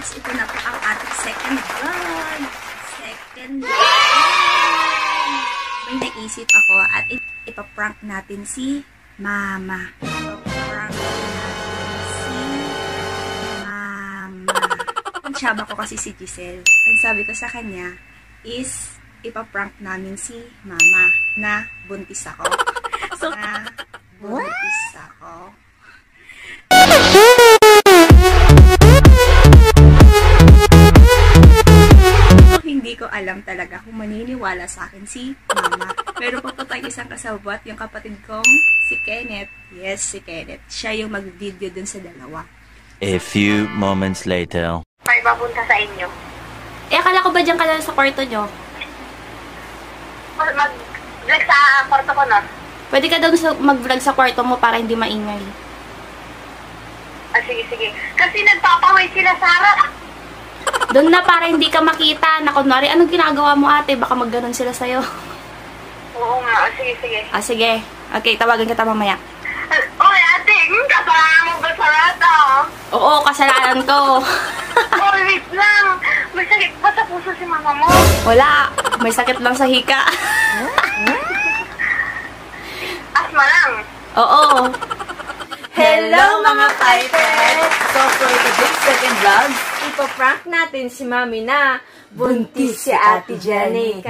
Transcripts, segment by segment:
Loves, ito na po ang ating second vlog. May naisip ako at ipaprank natin si Mama. Ipaprank natin si Mama. Ang tsaba ko kasi si Giselle. Ang sabi ko sa kanya is ipaprank namin si Mama na buntis ako. So, buntis ako. Hindi ko alam talaga kung maniniwala sa akin si Mama. Pero papatay isang kasabwat, yung kapatid kong si Kenneth. Yes, si Kenneth. Siya yung mag-video dun sa dalawa. A few moments later. May papunta sa inyo. Akala ko ba dyan ka lang sa kwarto nyo? Mag-vlog sa kwarto ko, no? Pwede ka daw mag-vlog sa kwarto mo para hindi maingay. Ah, sige. Kasi nagpapaway sila sa harap. Doon na para hindi ka makita na kunwari, anong ginagawa mo ate? Baka magganon sila sa'yo. Oo nga, sige. Ah, sige. Okay, tawagan kita mamaya. Oy, ate, kasalanan mo ba sa rata? Oo, kasalanan ko. Oh, wait lang. May sakit ba sa puso si mama mo? Wala. May sakit lang sa hika. Asma lang. Oo. Hello mga Pipers! So for today's second vlog, ipaprank natin si Mami na buntis si Ate Jenny.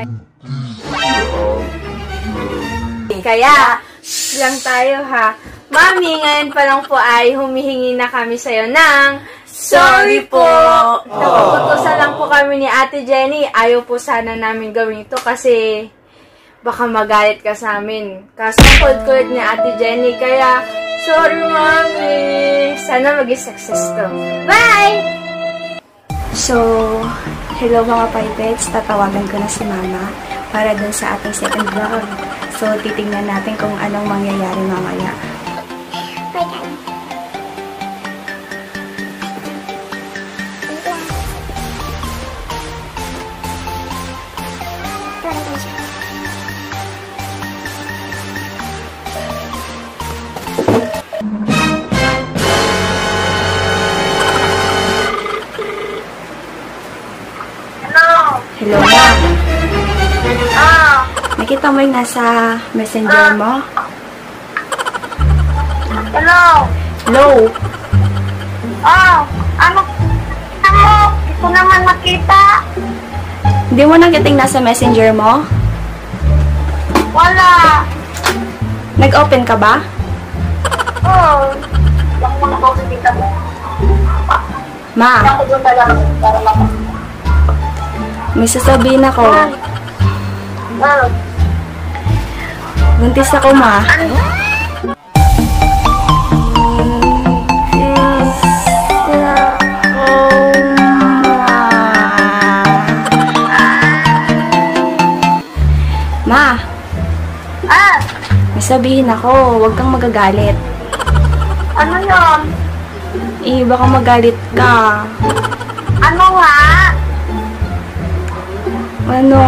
Kaya, shh lang tayo ha. Mami, ngayon pa lang po ay humihingi na kami sa'yo ng sorry po! Napaputusan lang po kami ni Ate Jenny. Ayaw po sana namin gawin ito kasi baka magalit ka sa amin. Kaso kulit-kulit ni Ate Jenny, kaya sorry, Mami! Sana maging success to. Bye! So, hello mga Pipets. Tatawagan ko na si Mama para dun sa ating second vlog. So, titingnan natin kung anong mangyayari mamaya. Hello, Ma. Nakita mo yung nasa messenger mo? Hello. Hello. Ano? Hindi ko naman makita. Hindi mo nakita yung nasa messenger mo? Wala. Nag-open ka ba? Lang mga kita mo. Ma, Ako doon talaga para makita. may sasabihin ako. Buntis ako, Ma. Ma, may sabihin ako. Huwag kang magagalit. Ano yun? Baka magalit ka. Ano nga? Ano?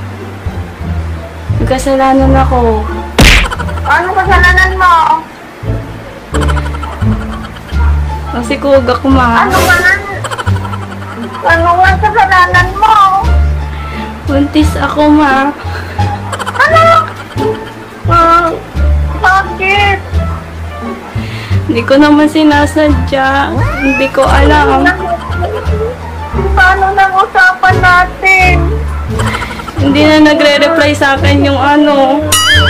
May kasalanan ako. Ano kasalanan mo? Kasi kugak, Ma. Ano nga kasalanan mo? Buntis ako, Ma. Ano? Bakit? Hindi ko naman sinasadya. Hindi ko alam. Paano nang usapan natin? Hindi na nagre-reply sa akin yung ano.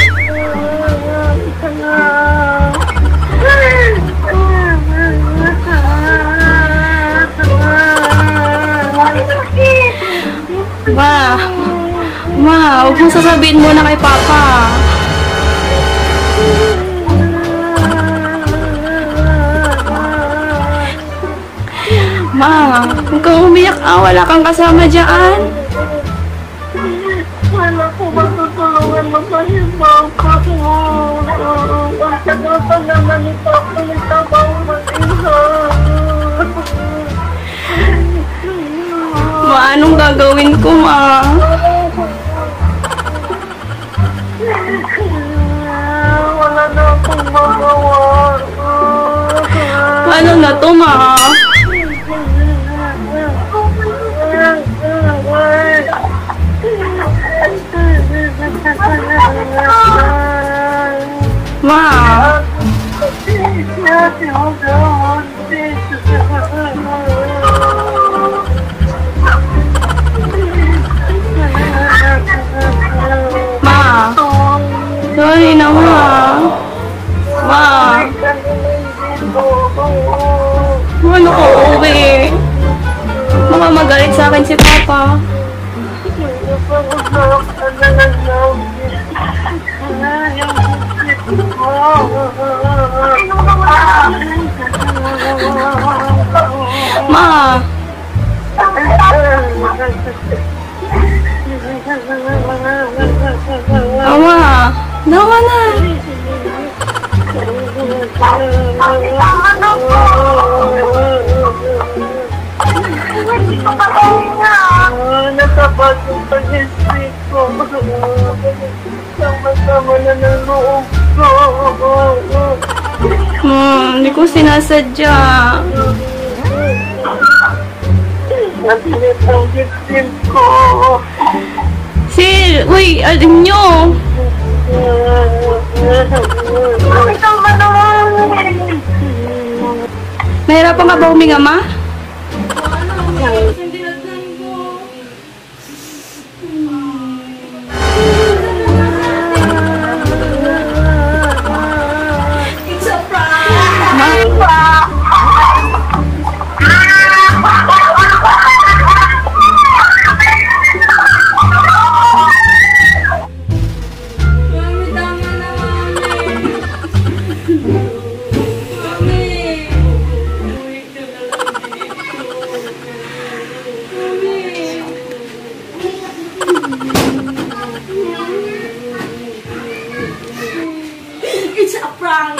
Ma, huwag mong sasabihin muna kay Papa. Ma, huwag kang umiyak. Wala kang kasama dyan. Wala ko matutulungan mo sa hibaka mo. Ang tagal pa naman ito ako yung trabaho mag-iha. Ma, anong gagawin ko, Ma? Wala na akong magawa. Paano na to, Ma? Ma. Ma. Sorry na, ma. Ma. Ano ko uwi? Baka magalit sa akin si Papa. Ma. Ama. Nawa na. Natapat yung pag-isip ko. Sama-sama na ng loob ko. Hindi ko sinasadya. Napilit ang victim ko. Uy, alam nyo. Bakit ang naman? Nahirapan ka ba huminga, ma? It's a prank!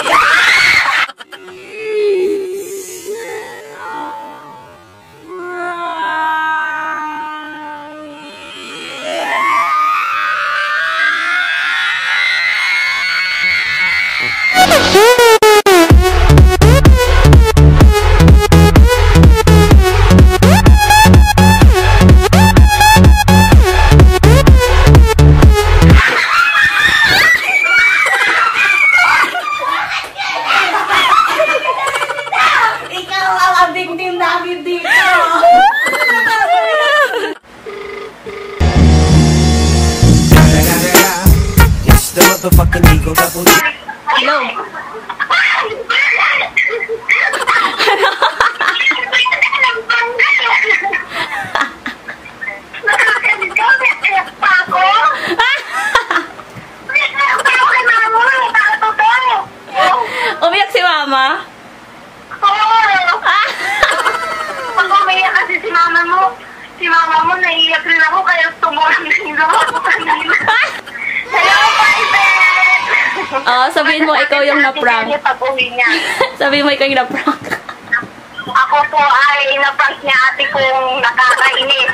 It's the motherfucking Eagle Double G. Hello? Umiyak si Mama? Pag umiyak kasi si mama mo, naiiyak rin ako, kaya tumulong ako kanina. Hello, Piper! Oo, sabihin mo ikaw yung na-prank. Pag-uwi niya. Sabihin mo ikaw yung na-prank. Ako po ay na-prank niya ate kong nakakainis.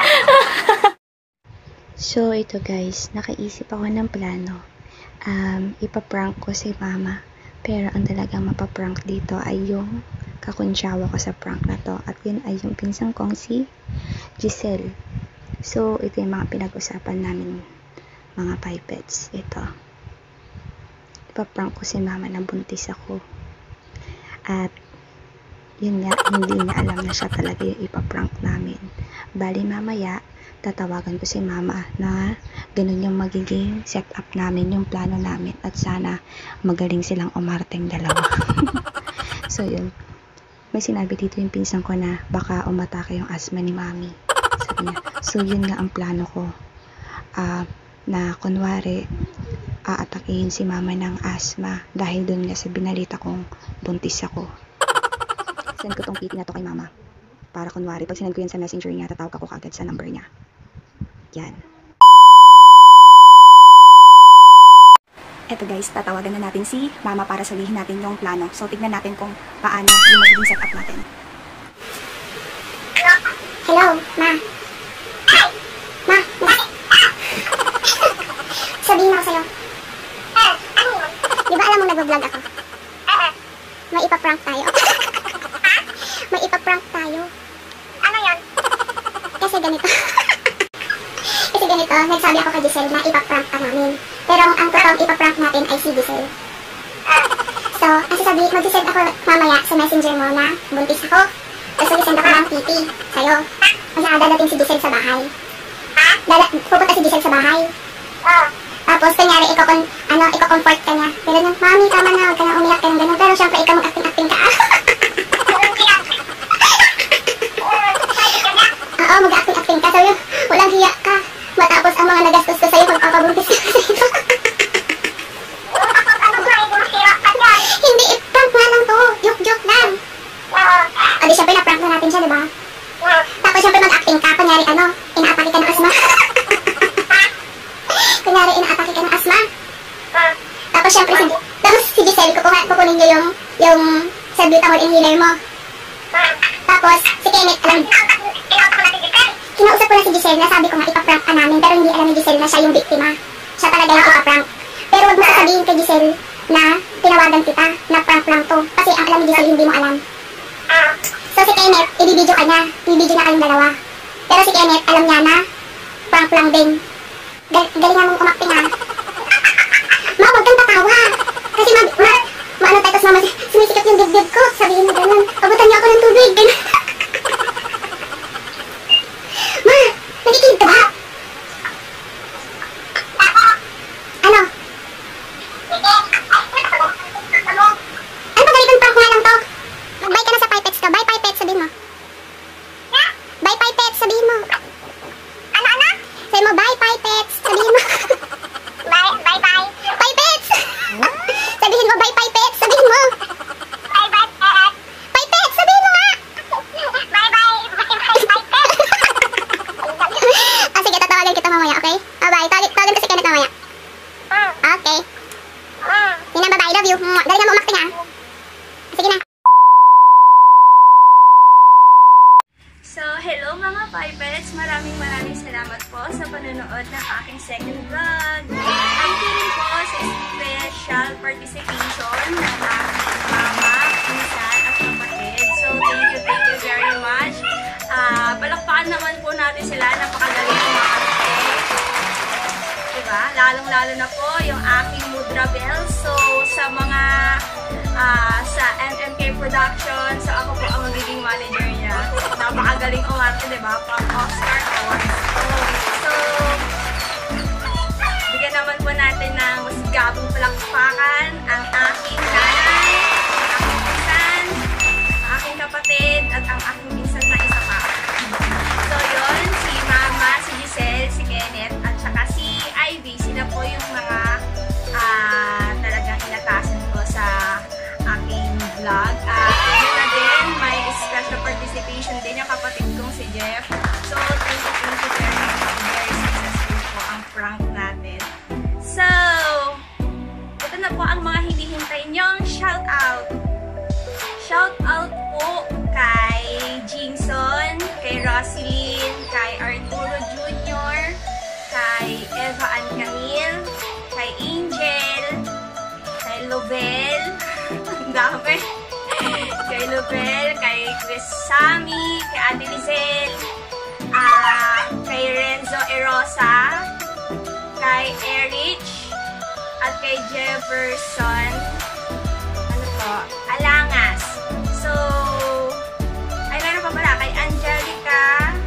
So, ito guys, nakaisip ako ng plano. Ipaprank ko si Mama. Pero ang talagang mapaprank dito ay yung kakunsyawa ko sa prank na to. At yun ay yung pinsang kong si Giselle. So, ito yung mga pinag-usapan namin, mga pipets. Ito. Ipaprank ko si Mama na buntis ako. At yun nga, hindi niya alam na siya talaga yung ipaprank namin. Bali mamaya, tatawagan ko si Mama na ganun yung magiging setup namin, yung plano namin, at sana magaling silang umarteng dalawa. So yun, may sinabi dito yung pinsan ko na baka umatake yung asthma ni Mami, sabi niya. So yun nga ang plano ko, na kunwari aatakihin si Mama ng asthma dahil dun nga sa binalita kong buntis ako. Send ko tong kitty na to kay Mama para kunwari pag sinend ko yan sa messenger niya, tatawag ako kagad sa number niya. Yan. Eto guys, tatawagan na natin si Mama para sabihin natin yung plano. So, tignan natin kung paano yung magiging setup natin. Hello, Ma. Ma, Ma. Sabihin ako sa'yo. Di ba alam mo nag-vlog ako? May ipaprank tayo. May ipaprank tayo. Ano yan? Kasi ganito. Kasi ganito, nagsabi ako kay Giselle na ipaprank ka namin. Pero ang totoong ipaprank natin ay si Giselle. So, ang sasabihin, mag-send ako mamaya sa messenger mo na buntis ako. Tapos mag-send ako ng titi sa'yo. Kasi dadating si Giselle sa bahay. Pupunta si Giselle sa bahay. Tapos, kanyari, iko-comfort ka niya. Pero nang, mami, tama na, huwag ka na umiyak ka ng gano'n. Pero syempre, ikaw mag-acting-acting ka. Oo, mag-acting-acting ka. Sabi, walang hiya ka. Matapos ang mga nagastos ko sa'yo, magpapabuntis ka sa'yo. Hindi, prank nga lang to. Joke-joke lang. O di, syempre, na-prank na natin siya, diba? Tapos, syempre, mag-acting ka. Kunyari, inaatake ka ng asma. Kunyari, inaatake ka ng asma. Tapos, syempre, si Giselle, kukunin niyo yung salbutamol inhaler mo. Tapos, si Kenneth, kinausap ko na si Giselle na sabi ko nga ipaprank ka namin, pero hindi alam ni Giselle na siya yung biktima. Siya talaga yung ipaprank. Pero wag mo sasabihin kay Giselle na tinawagan kita, na prank lang to. Kasi ang alam ni Giselle, hindi mo alam. So si Kenneth, ibibidyo ka niya. Ibibidyo na kayong dalawa. Pero si Kenneth, alam niya na prank lang din. Galingan mong umakting ha. Ma, wag kang tatawa. Kasi maano tayo, tapos mama, sumisikap yung dibdib ko. Sabihin mo ganun, abutan niyo ako ng tubig. Ma, nakikinig ka ba? Ano? Ano ba ganitong prank nga lang to? Mag-bye ka na sa pipettes ka. Bye pipettes, sabihin mo. Bye pipettes, sabihin mo. Ano? Sabihin mo, bye pipettes, sabihin mo. Bye. Pipettes! Sabihin mo, bye pipettes, sabihin mo. Pipettes, sabihin mo nga. Sige, tatawagan kita mamaya, okay? Bye. Tawagan ka si Kenneth mamaya. Okay. Yun ang babae, love you. Dali na mo umakting ha. Sige na. So, hello mga Pipettes! Maraming salamat po sa panonood ng aking second vlog. Ang feeling po sa special participation ng aking mama, pinsan at kapatid. So, thank you very much. Palakpakan naman po natin sila. Napakagaling ng mga kapatid. Diba? Lalong-lalo na po yung aking Mudra Bell. So, sa mga sa MMK Production, so ako po ang magiging manager niya. Napakagaling umarte, diba? Pang-Oscar Awards. So, bigyan naman po natin ng mas gabong palakpakan ang aking nanay, ang aking pinsan, ang aking kapatid, at ang aking pinsan na isa pa. So, yun, si Mama, si Giselle, si Kenneth, at saka si Ivy. Sila po yung mga talagang inatasan ko sa aking vlog. Yun na din, may special participation din yung kapatid kong si Jeff. So, thank you very much. Very successful po ang prank natin. So, ito na po ang mga hinihintay nyong shoutout. Shoutout po kay Jingson, kay Roslyn, kay Arturo Jr., kay Eva Ann Camille, kay Angel, kay Lovell, ang dami, kay Lovell, kay Chris Sammy, kay Ate Lizelle, kay Renzo Erosa, kay Erich, at kay Jefferson, Alangas. So, ay meron pa pala, kay Angelica,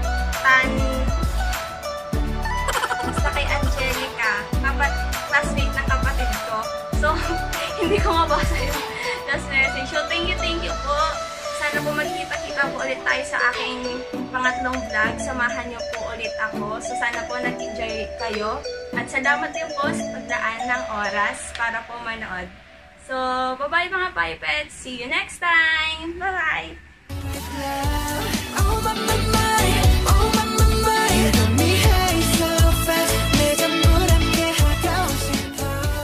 basta kay Angelica, classmate ng kapatid ko. So, hindi ko mabasa yung last message. So, thank you po. Sana po magkita-kita po ulit tayo sa aking pangatlong vlog. Samahan niyo po ulit ako. So, sana po nag-enjoy kayo. At salamat din po sa pagdaan ng oras para po manood. So, bye-bye mga Pipettes. See you next time. Bye-bye!